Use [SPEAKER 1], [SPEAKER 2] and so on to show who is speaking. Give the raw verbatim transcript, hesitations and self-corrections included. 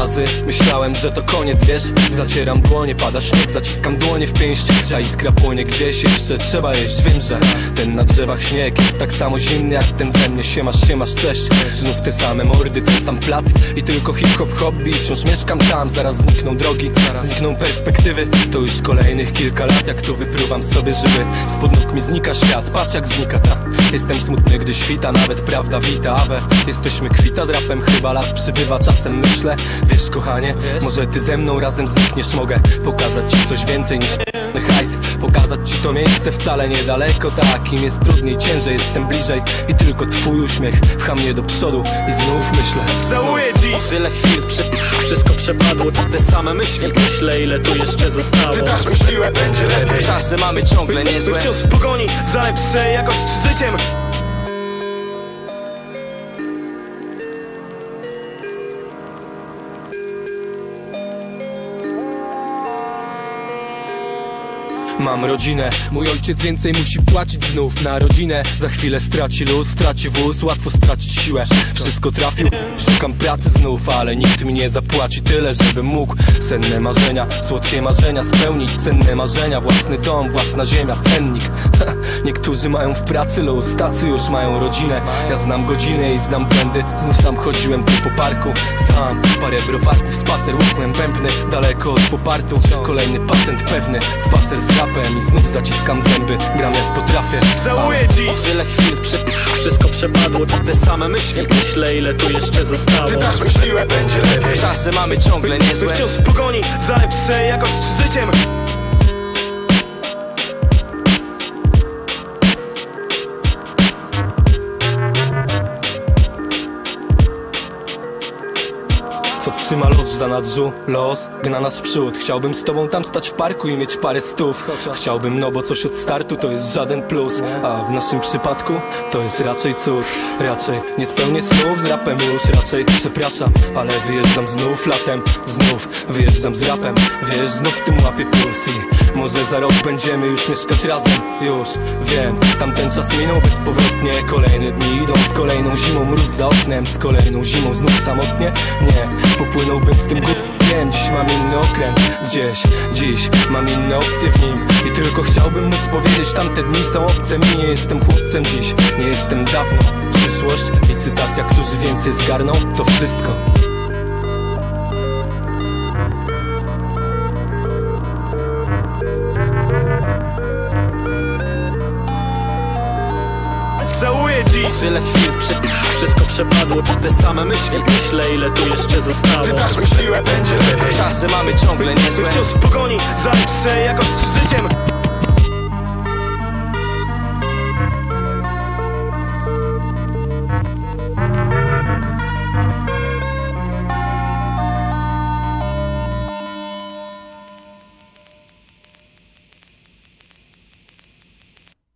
[SPEAKER 1] razy myślałem, że to koniec, wiesz. Zacieram dłonie, pada śnieg, zaciskam dłonie w pięści. Ta iskra płonie gdzieś, jeszcze trzeba jeść. Wiem, że ten na drzewach śnieg jest tak samo zimny jak ten we mnie. Siemasz, siemasz, cześć. Znów te same mordy, ten sam plac i tylko hip-hop hobby. Wciąż mieszkam tam, zaraz znikną drogi, znikną perspektywy. To już kolejnych kilka lat, jak tu wypruwam sobie żyły. Spod nóg mi znika świat, patrz jak znika ta. Jestem smutny, gdy świta, nawet prawda wita. Awe, jesteśmy kwita z rapem, chyba lat przybywa. Czasem myślę, wiesz kochanie, może ty ze mną razem znikniesz. Mogę pokazać ci coś więcej niż hajs, pokazać ci to miejsce wcale niedaleko. Tak, im jest trudniej, ciężej, jestem bliżej. I tylko twój uśmiech pcha mnie do przodu. I znów myślę,
[SPEAKER 2] żałuję dziś. Tyle chwil, prze... wszystko przepadło. Te same myśli, myślę ile tu jeszcze zostało. Ty dasz mi siłę, będzie lepiej. Czasy mamy ciągle niezłe, by wciąż w pogoni za lepszej jakości życiem.
[SPEAKER 1] mam rodzinę, mój ojciec więcej musi płacić znów na rodzinę. Za chwilę straci luz, straci wóz, łatwo stracić siłę. Wszystko trafił, szukam pracy znów, ale nikt mi nie zapłaci tyle, żebym mógł senne marzenia, słodkie marzenia spełnić. Cenne marzenia, własny dom, własna ziemia, cennik. Ha, niektórzy mają w pracy luz, tacy już mają rodzinę. Ja znam godziny i znam błędy, znów sam chodziłem tu po parku. Sam parę browarków, spacer, łukłem bębny daleko od popartu. Kolejny patent pewny, spacer z rapem i znów zaciskam zęby, gram jak potrafię.
[SPEAKER 2] Żałuję dziś, tyle chwil, prze... wszystko przepadło. Te same myśli, myślę ile tu jeszcze zostało. Ty dasz mi siłę, będzie lepiej. Czasy mamy ciągle niezłe, wciąż w pogoni za lepszej jakości życiem.
[SPEAKER 1] Co trzyma los w zanadrzu? Los gna nas w przód. Chciałbym z tobą tam stać w parku i mieć parę stów. Chciałbym, no bo coś od startu to jest żaden plus. A w naszym przypadku to jest raczej cud. Raczej nie spełnię snów z rapem już. Raczej przepraszam, ale wyjeżdżam znów latem. Znów wyjeżdżam z rapem. Wiesz, znów w tym łapie puls. I może za rok będziemy już mieszkać razem. Już wiem, tamten czas minął bezpowrotnie. Kolejne dni idą z kolejną zimą. Mróz za oknem, z kolejną zimą znów samotnie. Nie, popłynąłbym z tym górkiem. Dziś mam inny okręt, gdzieś dziś mam inne opcje w nim. I tylko chciałbym móc powiedzieć, tamte dni są obce mi. Nie jestem chłopcem dziś, nie jestem dawno. Przyszłość i cytacja, którzy więcej zgarną, to wszystko.
[SPEAKER 2] Żałuję dziś, tyle chwil, prze... wszystko przepadło. Te same myśli, myślę ile tu jeszcze zostało. Ty dasz mi siłę, będzie lepiej. Czasy mamy ciągle niezłe, wciąż w pogoni za lepszej jakości życiem.